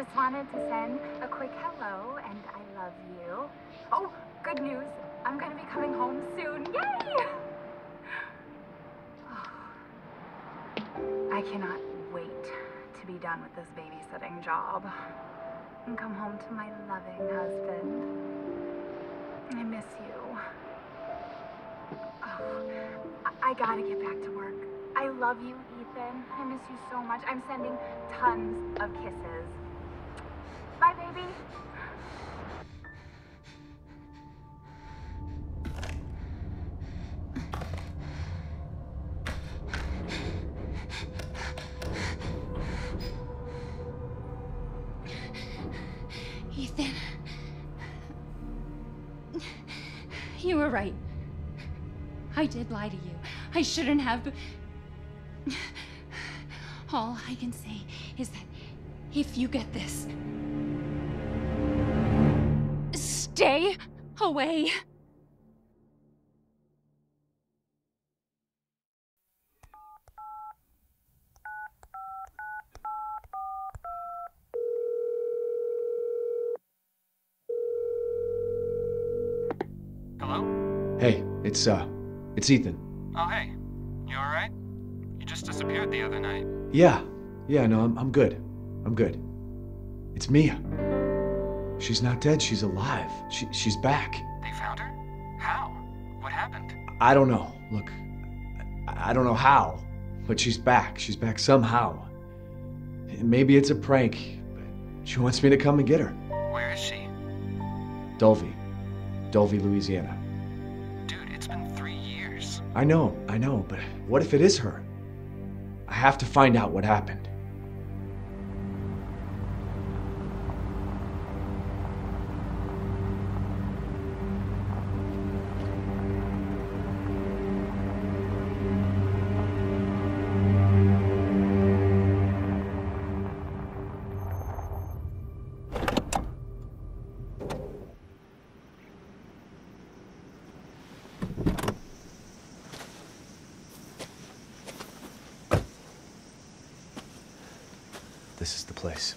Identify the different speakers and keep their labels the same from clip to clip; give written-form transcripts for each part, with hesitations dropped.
Speaker 1: just wanted to send a quick hello and I love you. Oh, good news. I'm gonna be coming home soon. Yay! I cannot wait to be done with this babysitting job and come home to my loving husband. I miss you. Oh, I gotta get back to work. I love you, Ethan. I miss you so much. I'm sending tons of kisses. Bye, baby.
Speaker 2: Ethan. You were right. I did lie to you. I shouldn't have. All I can say is that if you get this, stay away.
Speaker 3: Hello?
Speaker 4: Hey, it's Ethan.
Speaker 3: Oh, hey. You alright? You just disappeared the other night.
Speaker 4: Yeah, no, I'm good. I'm good. It's Mia. She's not dead, she's alive. She's back.
Speaker 3: They found her? How? What happened?
Speaker 4: I don't know. Look, I don't know how, but she's back. She's back somehow. Maybe it's a prank, but she wants me to come and get her.
Speaker 3: Where is she?
Speaker 4: Dulvey, Louisiana.
Speaker 3: Dude, it's been 3 years.
Speaker 4: I know, but what if it is her? I have to find out what happened. This is the place.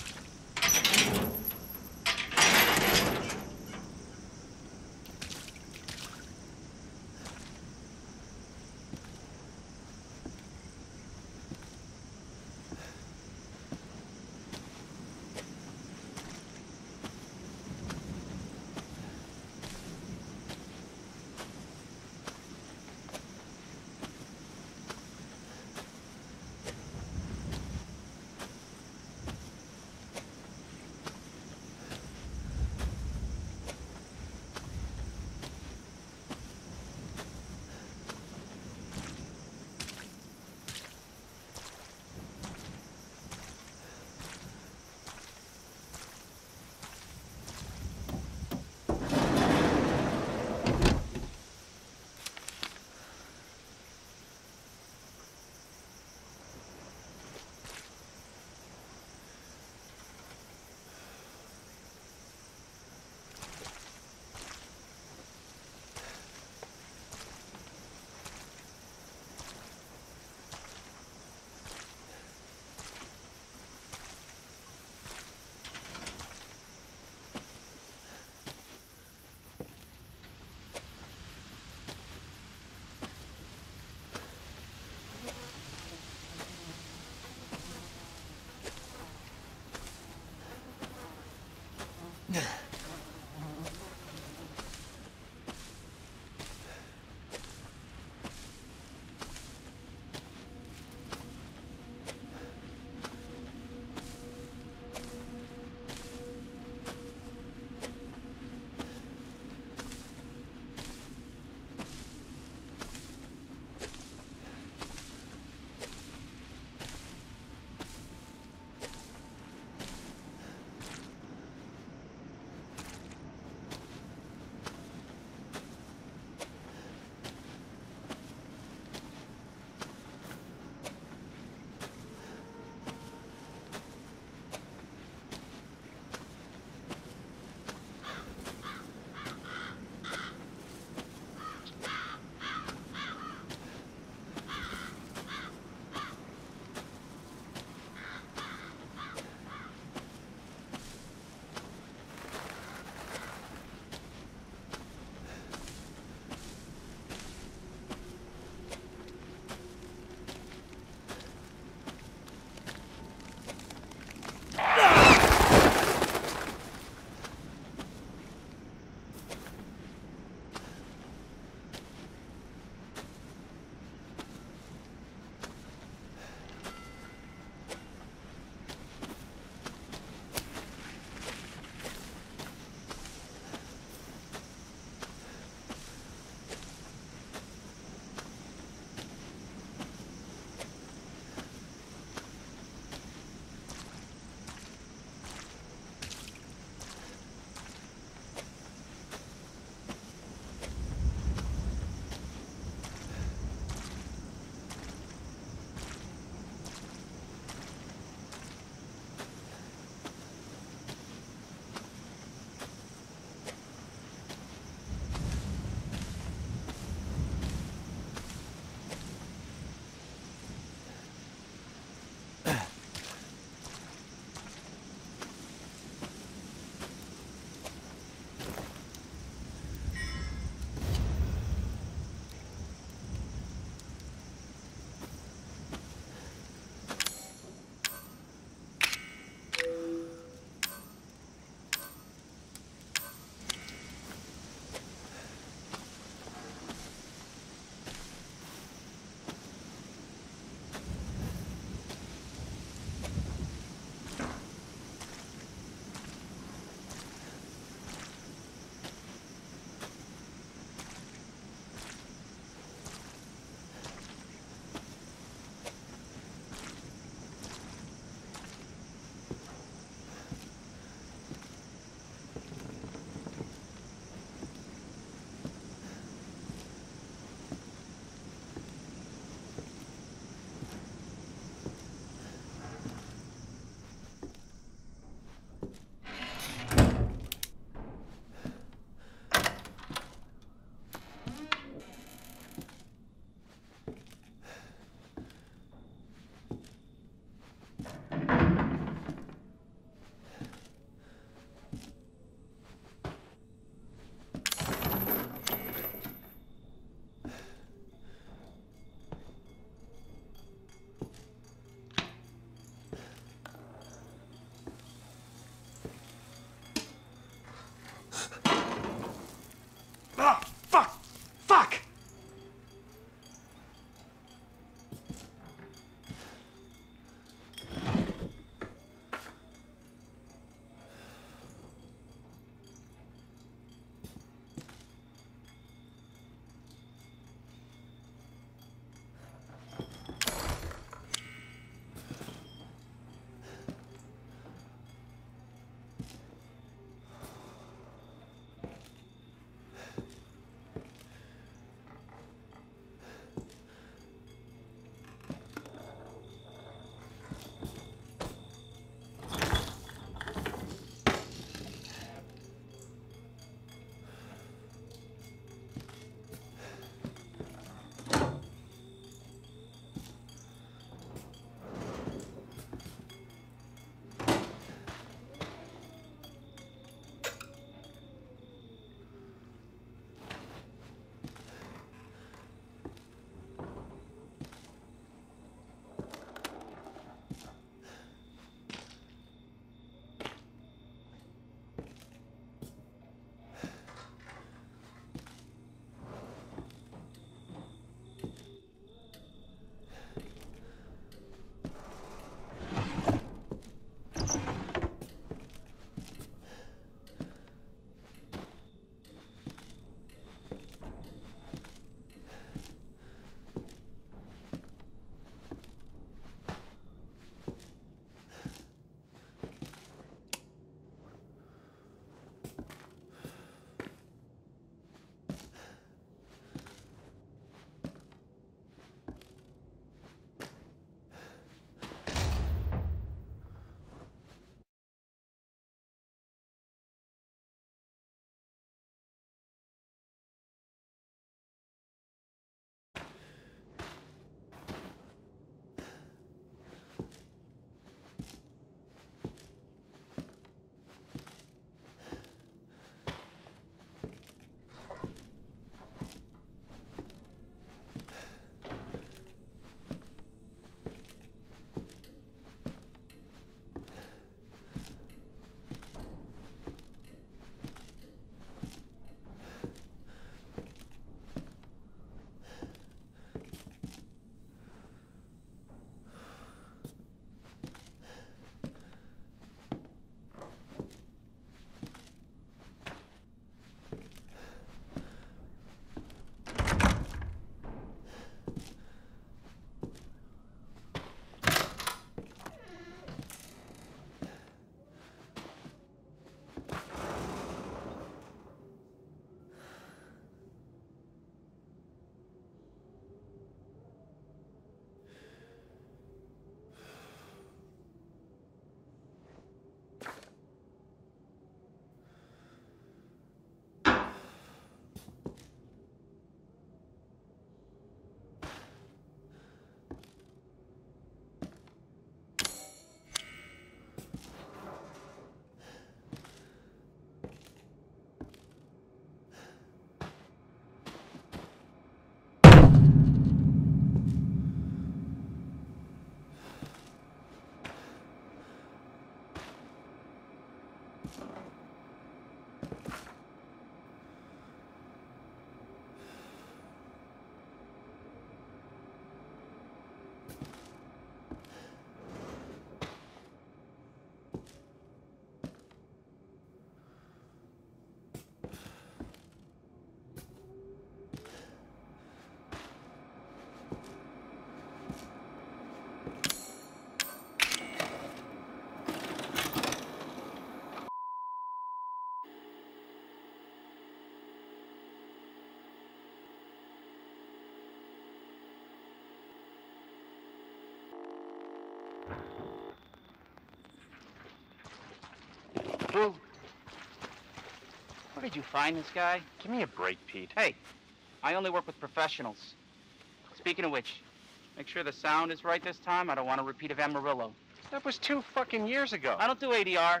Speaker 5: Boo. Where did you find this guy?
Speaker 6: Give me a break, Pete.
Speaker 5: Hey, I only work with professionals. Speaking of which, make sure the sound is right this time. I don't want a repeat of Amarillo.
Speaker 6: That was 2 fucking years ago.
Speaker 5: I don't do ADR.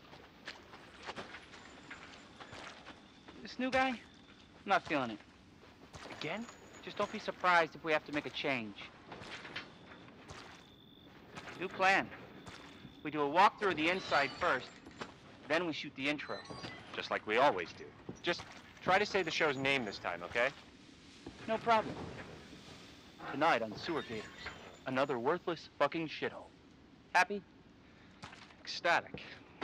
Speaker 5: This new guy, I'm not feeling it.
Speaker 6: Again?
Speaker 5: Just don't be surprised if we have to make a change. New plan. We do a walkthrough of the inside first, then we shoot the intro.
Speaker 6: Just like we always do. Just try to say the show's name this time, okay?
Speaker 5: No problem. Tonight on Sewer Gators, another worthless fucking shithole. Happy?
Speaker 6: Ecstatic.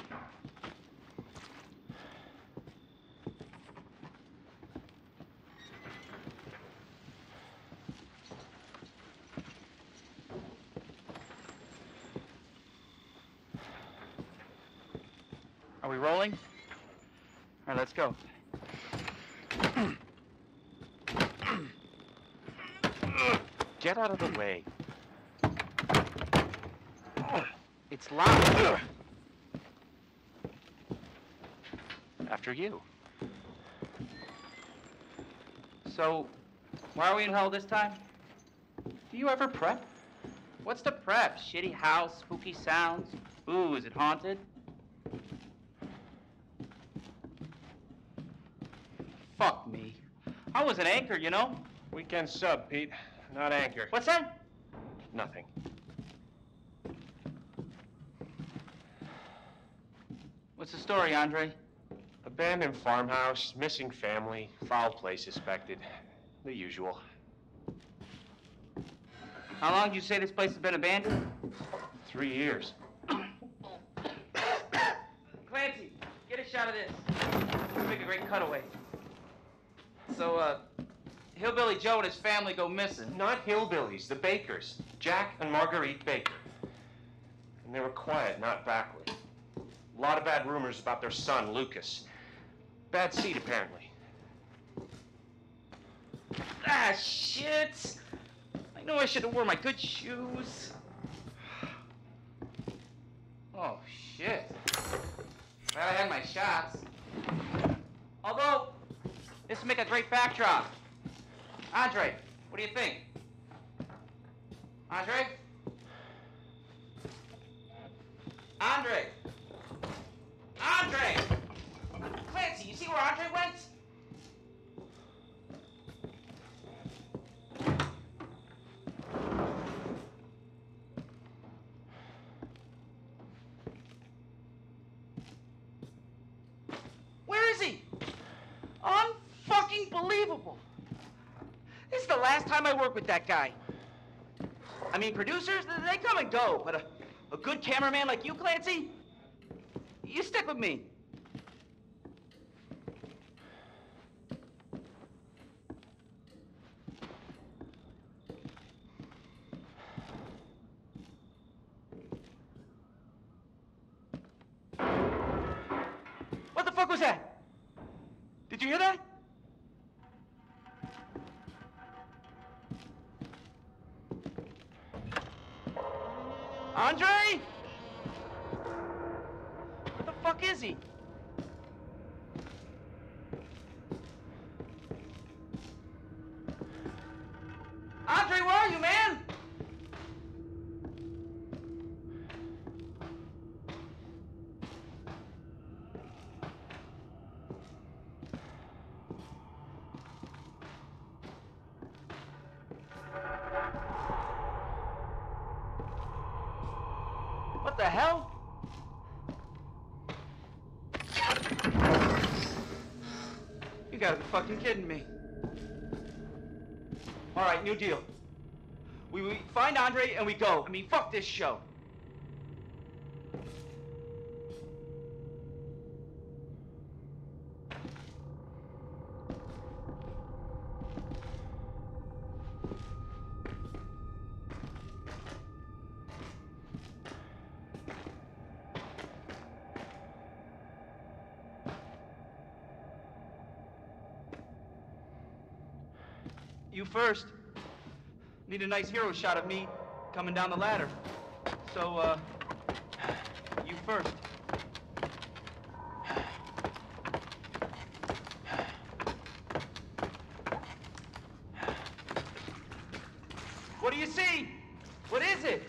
Speaker 5: Are we rolling? All right, let's go.
Speaker 6: Get out of the way.
Speaker 5: It's loud.
Speaker 6: After you.
Speaker 5: So, why are we in hell this time?
Speaker 6: Do you ever prep?
Speaker 5: What's the prep? Shitty house, spooky sounds? Ooh, is it haunted? Fuck me. I was an anchor, you know?
Speaker 6: Weekend sub, Pete. Not anchor.
Speaker 5: What's that?
Speaker 6: Nothing.
Speaker 5: What's the story, Andre?
Speaker 6: Abandoned farmhouse, missing family, foul play suspected. The usual.
Speaker 5: How long did you say this place has been abandoned?
Speaker 6: 3 years.
Speaker 5: Clancy, get a shot of this. Let's make a great cutaway. So, Hillbilly Joe and his family go missing.
Speaker 6: Not hillbillies, the Bakers. Jack and Marguerite Baker. And they were quiet, not backward. A lot of bad rumors about their son, Lucas. Bad seed, apparently.
Speaker 5: Ah, shit! I know I should have worn my good shoes. Oh, shit. Glad I had my shots. Although, this would make a great backdrop. Andre, what do you think? Andre? Andre! Andre! Clancy, you see where Andre went? Where is he? Unfucking believable. This is the last time I work with that guy. I mean, producers, they come and go, but a good cameraman like you, Clancy, you stick with me. What the fuck was that? Did you hear that? Andre? Where the fuck is he? Andre, where are you, man? What the hell? gotta be fucking kidding me. All right, new deal. We find Andre and we go. I mean, fuck this show. You first. Need a nice hero shot of me coming down the ladder. So, you first. What do you see? What is it?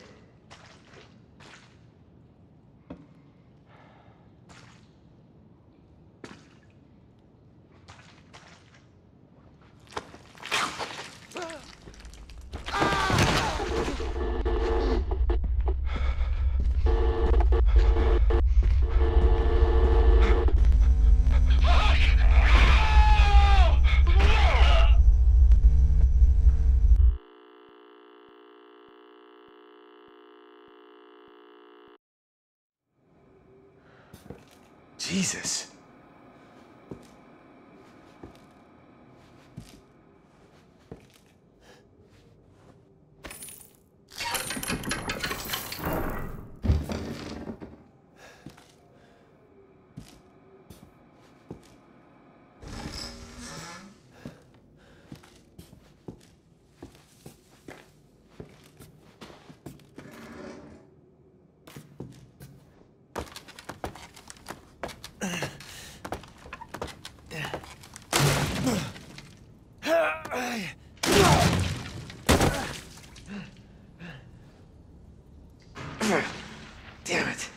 Speaker 4: Jesus. Damn it.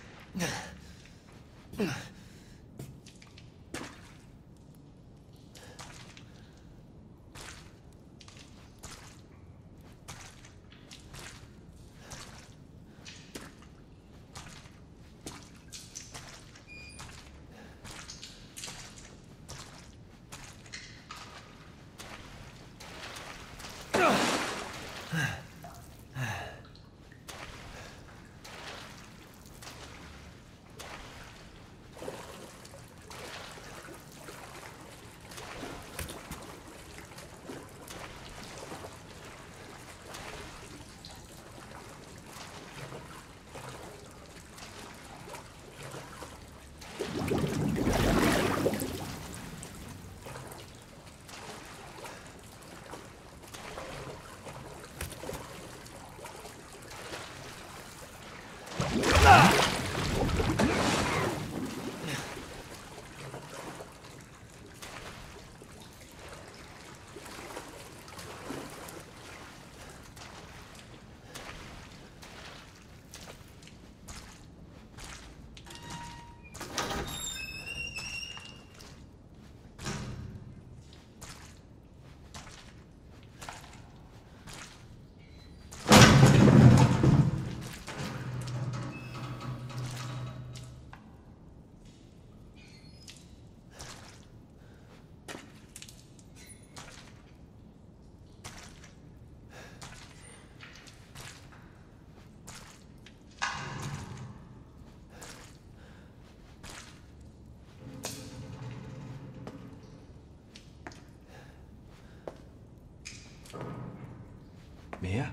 Speaker 4: Mia?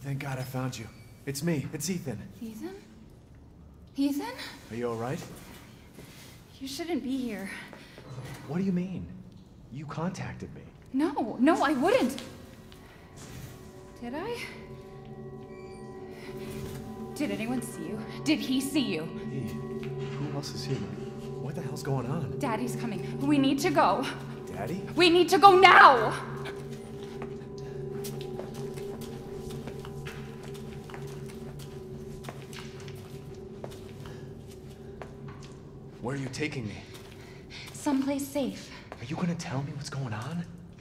Speaker 4: Thank God I found you. It's me. It's Ethan.
Speaker 2: Ethan? Ethan?
Speaker 4: Are you all right?
Speaker 2: You shouldn't be here.
Speaker 4: What do you mean? You contacted me.
Speaker 2: No, I wouldn't. Did I? Did anyone see you? Did he see you?
Speaker 4: Hey, who else is here? What the hell's going on?
Speaker 2: Daddy's coming. We need to go.
Speaker 4: Daddy?
Speaker 2: We need to go now!
Speaker 4: Where are you taking me?
Speaker 2: Someplace safe.
Speaker 4: Are you gonna tell me what's going on?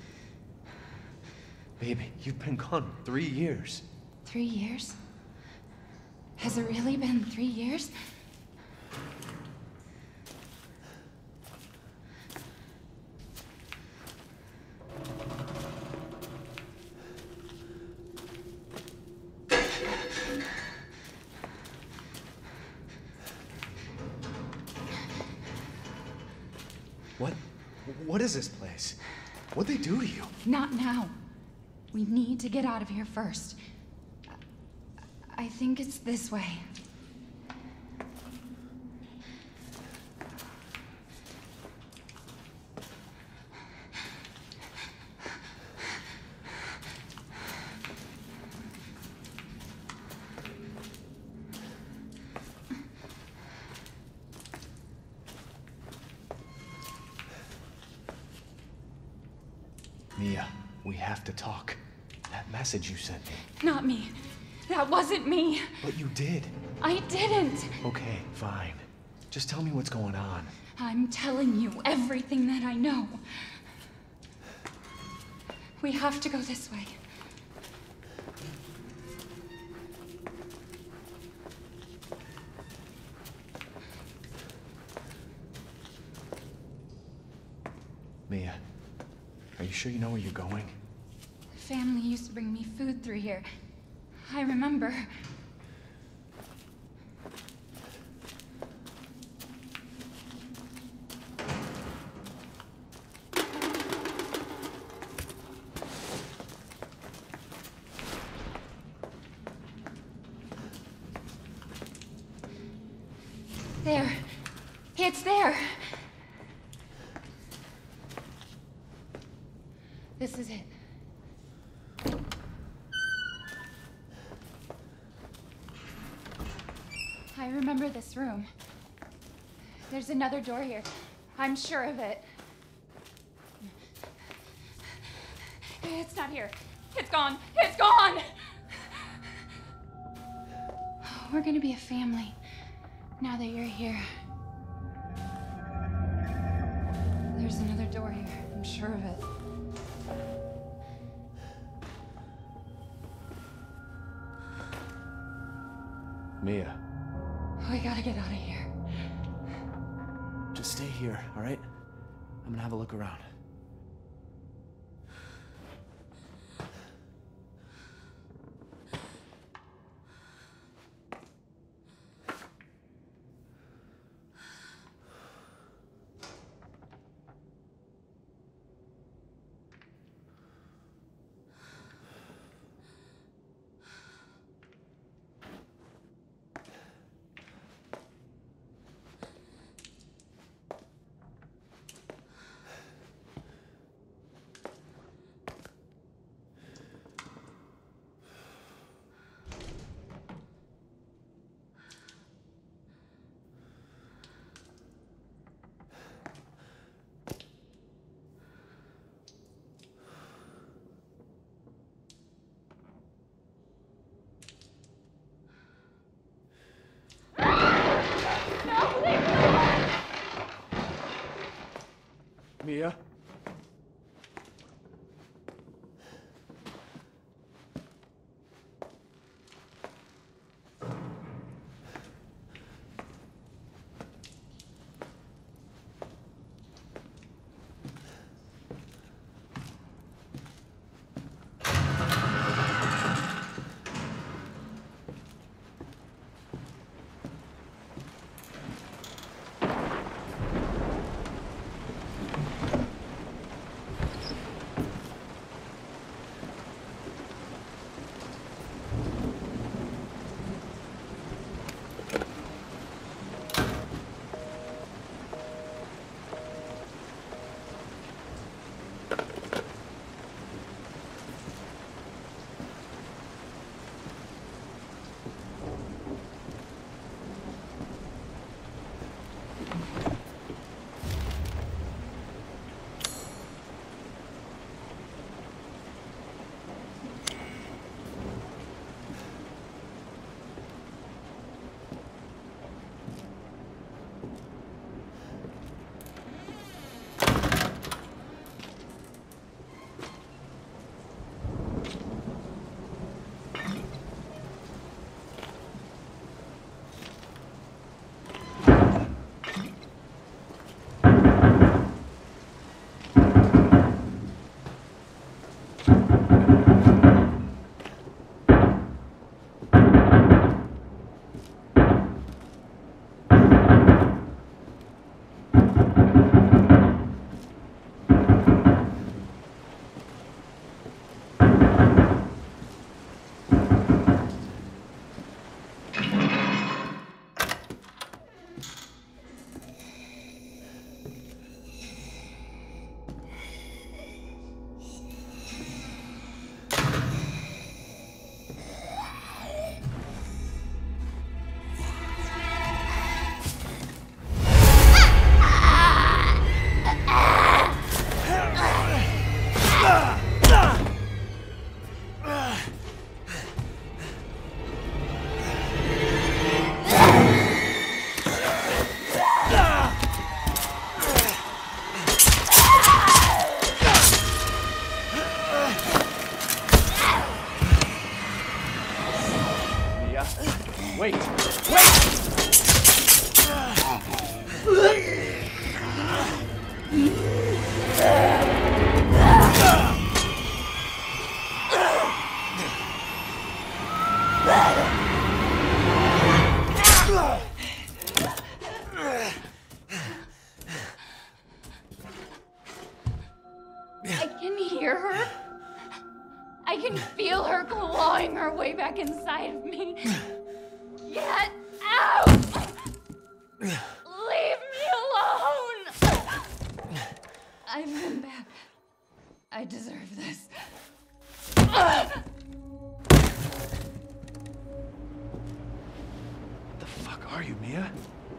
Speaker 4: Baby, you've been gone 3 years.
Speaker 2: 3 years? Has it really been 3 years?
Speaker 4: What is this place? What'd they do to you?
Speaker 2: Not now. We need to get out of here first. I think it's this way.
Speaker 4: Mia, we have to talk. That message you sent me.
Speaker 2: Not me. That wasn't me.
Speaker 4: But you did.
Speaker 2: I didn't.
Speaker 4: Okay, fine. Just tell me what's going on.
Speaker 2: I'm telling you everything that I know. We have to go this way.
Speaker 4: Mia, are you sure you know where you're going?
Speaker 2: Family used to bring me food through here. I remember. There. It's there. This is it. I remember this room. There's another door here. I'm sure of it. It's not here. It's gone. It's gone! We're gonna be a family now that you're here. There's another door here. I'm sure of it.
Speaker 4: Mia.
Speaker 2: We gotta get out of here.
Speaker 4: Just stay here, all right? I'm gonna have a look around. Mia?
Speaker 2: I can hear her. I can feel her clawing her way back inside of me. Get out! Leave me alone! I've been bad. I deserve this.
Speaker 4: The fuck are you, Mia?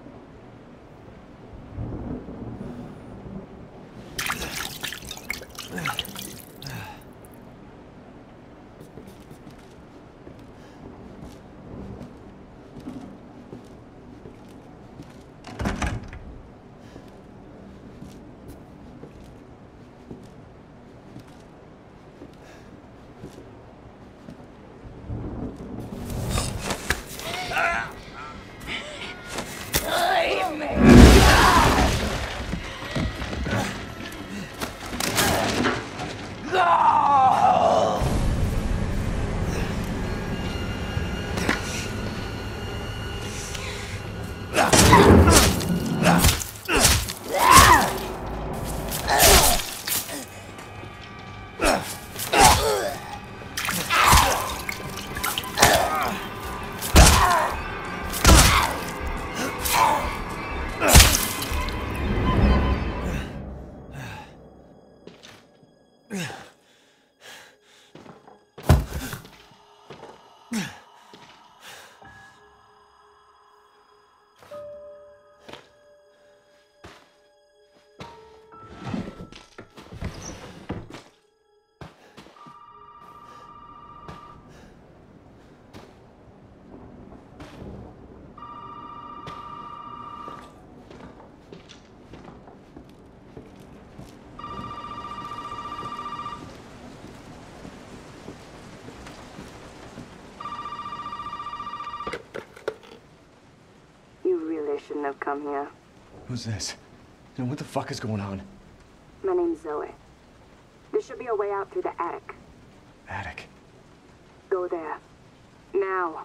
Speaker 7: Shouldn't have come here.
Speaker 4: Who's this? And what the fuck is going on?
Speaker 7: My name's Zoe. There should be a way out through the attic.
Speaker 4: Attic.
Speaker 7: Go there. Now.